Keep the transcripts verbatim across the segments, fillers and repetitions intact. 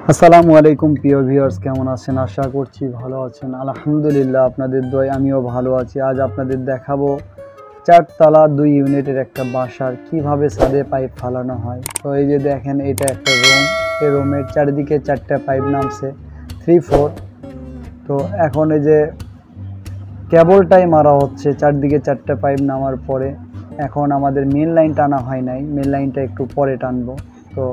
আসসালামু আলাইকুম প্রিয় ভিউয়ার্স, কেমন আছেন? আশা করছি ভালো আছেন। আলহামদুলিল্লাহ, আপনাদের দোয়ায় আমিও ভালো আছি। আজ আপনাদের দেখাবো চারতলা দুই ইউনিটের একটা বাসার কিভাবে ছাদে পাইপ ফালানো হয়। তো এই যে দেখেন, এটা একটা রুম। এই রুমের চারিদিকে চারটা পাইপ নামছে, থ্রি ফোর। তো এখন এই যে কেবলটাই মারা হচ্ছে চারদিকে চারটা পাইপ নামার পরে। এখন আমাদের মেন লাইন টানা হয় নাই, মেন লাইনটা একটু পরে টানবো। তো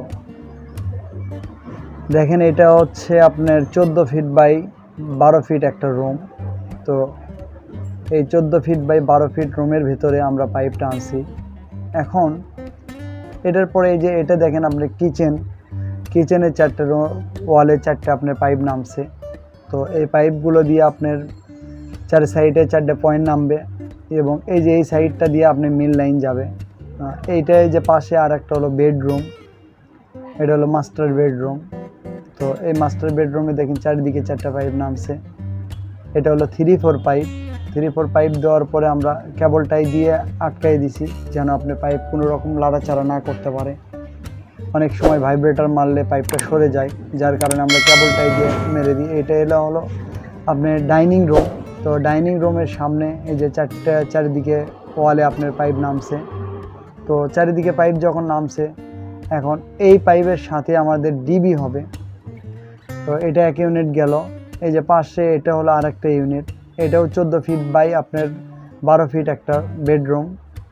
দেখেন, এটা হচ্ছে আপনার চোদ্দো ফিট বাই বারো ফিট একটা রুম। তো এই চোদ্দো ফিট বাই বারো ফিট রুমের ভিতরে আমরা পাইপটা আনছি। এখন এটার পরে এই যে এটা দেখেন আপনার কিচেন, কিচেনের চারটে ওয়ালে চারটে আপনার পাইপ নামছে। তো এই পাইপগুলো দিয়ে আপনার চার সাইডে চারটে পয়েন্ট নামবে এবং এই যে এই সাইডটা দিয়ে আপনার মেন লাইন যাবে। এইটাই যে পাশে আর একটা হলো বেডরুম, এটা হলো মাস্টার বেডরুম। তো এই মাস্টার বেডরুমে দেখেন চারিদিকে চারটা পাইপ নামছে। এটা হলো three four pipe. Three four pipe দেওয়ার পরে আমরা কেবলটাই দিয়ে আটকাই দিছি, যেন আপনি পাইপ কোনো রকম লাড়াচাড়া না করতে পারে। অনেক সময় ভাইব্রেটার মারলে পাইপটা সরে যায়, যার কারণে আমরা কেবলটাই দিয়ে মেরে দিই। এটা এলো হলো আপনার ডাইনিং রুম। তো ডাইনিং রুমের সামনে এই যে চারটা চারিদিকে ওয়ালে আপনার পাইপ নামছে। তো চারিদিকে পাইপ যখন নামছে, এখন এই পাইপের সাথে আমাদের ডিবি হবে। তো এটা এক ইউনিট গেল। এই যে পাশে এটা হলো আর একটা ইউনিট, এটাও চোদ্দো ফিট বাই আপনার বারো ফিট একটা বেডরুম।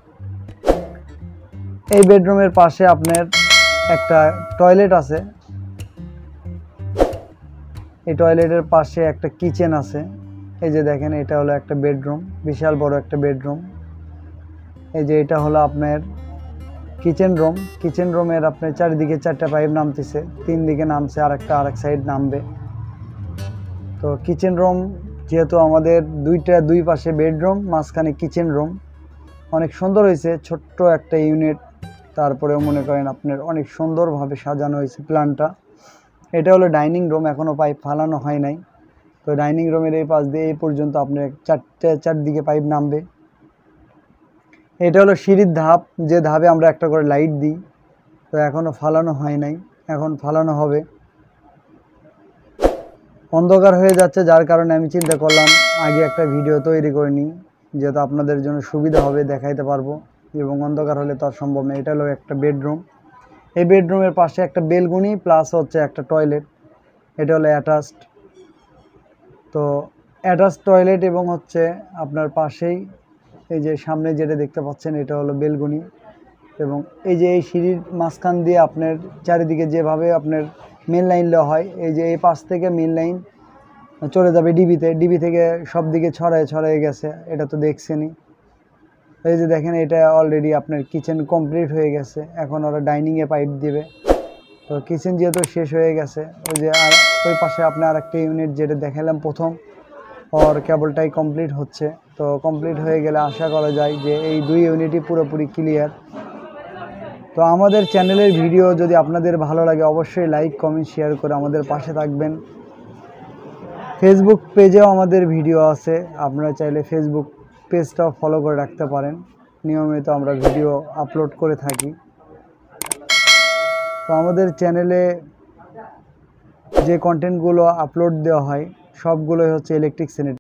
এই বেডরুমের পাশে আপনার একটা টয়লেট আছে, এই টয়লেটের পাশে একটা কিচেন আছে। এই যে দেখেন, এটা হলো একটা বেডরুম, বিশাল বড় একটা বেডরুম। এই যে এটা হলো আপনার কিচেন রুম। কিচেন রুমের আপনার চারিদিকে চারটা পাইপ নামতেছে, তিন দিকে নামছে, আর একটা আরেক সাইড নামবে। তো কিচেন রুম যেহেতু আমাদের দুইটা দুই পাশে বেডরুম, মাঝখানে কিচেন রুম, অনেক সুন্দর হয়েছে। ছোট্ট একটা ইউনিট, তারপরেও মনে করেন আপনার অনেক সুন্দরভাবে সাজানো হয়েছে প্ল্যানটা। এটা হলো ডাইনিং রুম, এখনও পাইপ ফালানো হয় নাই। তো ডাইনিং রুমের এই পাশ দিয়ে এই পর্যন্ত আপনার চারটে চারদিকে পাইপ নামবে। এটা হলো সিঁড়ির ধাপ, যে ধাপে আমরা একটা করে লাইট দিই। তো এখনও ফালানো হয় নাই, এখন ফালানো হবে। অন্ধকার হয়ে যাচ্ছে, যার কারণে আমি চিন্তা করলাম আগে একটা ভিডিও তৈরি করে নিই, যেহেতু আপনাদের জন্য সুবিধা হবে, দেখাইতে পারবো। এবং অন্ধকার হলে তো আর সম্ভব না। এটা হলো একটা বেডরুম। এই বেডরুমের পাশে একটা বেলকনি প্লাস হচ্ছে একটা টয়লেট। এটা হলো অ্যাটাচড। তো অ্যাটাচড টয়লেট এবং হচ্ছে আপনার পাশেই এই যে সামনে যেটা দেখতে পাচ্ছেন, এটা হলো বেলকনি। এবং এই যে এই সিঁড়ির মাঝখান দিয়ে আপনার চারিদিকে যেভাবে আপনার মেন লাইন দেওয়া হয়, এই যে এই পাশ থেকে মেন লাইন চলে যাবে ডিবিতে, ডিবি থেকে সব দিকে ছড়ায় ছড়ায় গেছে, এটা তো দেখছেনই। এই যে দেখেন, এটা অলরেডি আপনার কিচেন কমপ্লিট হয়ে গেছে, এখন ওরা ডাইনিংয়ে পাইপ দিবে। তো কিচেন যেহেতু শেষ হয়ে গেছে, ওই যে আর ওই পাশে আপনার আরেকটা ইউনিট যেটা দেখালাম প্রথম, ওর কেবলটাই কমপ্লিট হচ্ছে। তো কমপ্লিট হয়ে গেলে আশা করা যায় যে এই দুই ইউনিটই পুরোপুরি ক্লিয়ার। তো আমাদের চ্যানেলের ভিডিও যদি আপনাদের ভালো লাগে, অবশ্যই লাইক কমেন্ট শেয়ার করে আমাদের পাশে থাকবেন। ফেসবুক পেজেও আমাদের ভিডিও আছে, আপনারা চাইলে ফেসবুক পেজটাও ফলো করে রাখতে পারেন। নিয়মিত আমরা ভিডিও আপলোড করে থাকি। তো আমাদের চ্যানেলে যে কন্টেন্টগুলো আপলোড দেওয়া হয়, সবগুলোই হচ্ছে ইলেকট্রিক স্যানিটারি।